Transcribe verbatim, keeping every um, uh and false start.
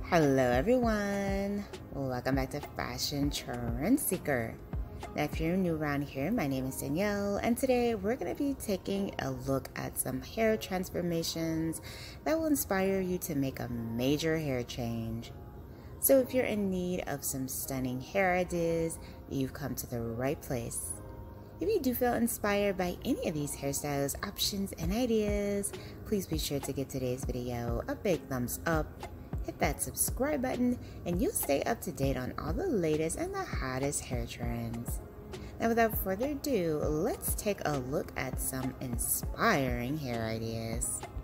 Hello everyone, welcome back to Fashion Trend Seeker. Now if you're new around here, my name is Danielle and today we're going to be taking a look at some hair transformations that will inspire you to make a major hair change. So if you're in need of some stunning hair ideas, you've come to the right place. If you do feel inspired by any of these hairstyles, options, and ideas, please be sure to give today's video a big thumbs up. Hit that subscribe button and you'll stay up to date on all the latest and the hottest hair trends. Now without further ado, let's take a look at some inspiring hair ideas.